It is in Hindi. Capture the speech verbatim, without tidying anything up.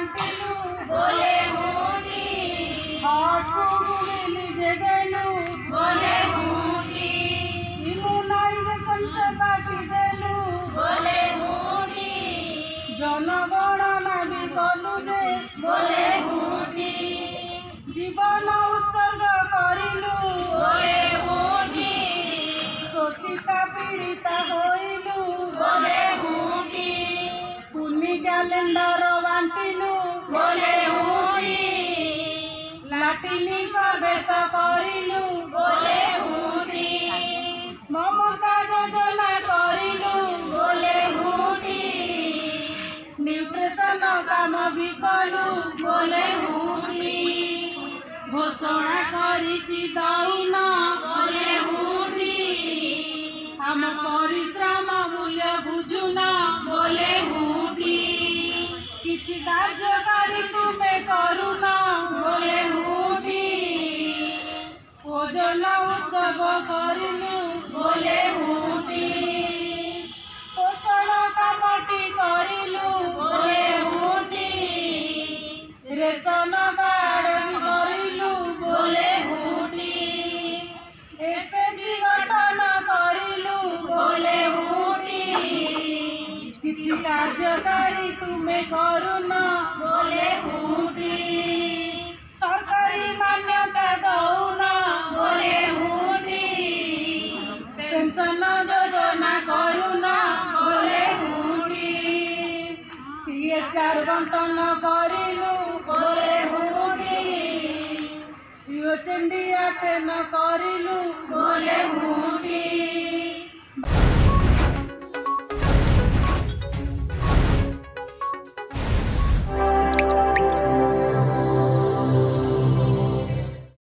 बांटिलु बोले हुंडी हाटू निजे देलु बोले हुंडी इम्यूनाइजेशन से बांटी देलु बोले हुंडी जनगणना भी कलु जे बोले हुंडी जीवन उत्सर्ग करिलु बोले हुंडी शोषिता पीड़िता होइलु बोले हुंडी पुनी कैलेंडर बांटिलु बोले हुंडी लाटिनी सर्वेत करिलु बोले हुंडी ममता योजना करिलु बोले हुंडी न्यूट्रिशन काम भी कलु बोले हुंडी घोषणा करिकी दउना बोले हुंडी आम परिश्रम मूल्य बुझुना बोले हुंडी किछि कार्यकारी तुमे करुना बोले हुंडी ओजन उत्सव करिलु बोले हुंडी पोषण कामटी करिलु बोले हुंडी रेशन कार्ड भी करिलु बोले हुंडी एसएचजी गठन करिलु बोले हुंडी किछि कार्यकारी तुमे करुना बोले हुंडी सरकारी मान्यता दउना बोले हुंडी पेंशन योजना करुना बोले हुंडी पीएचआर बंटन करिलु बोले हुंडी यूएचएनडी अटेन करिलु बोले हुंडी।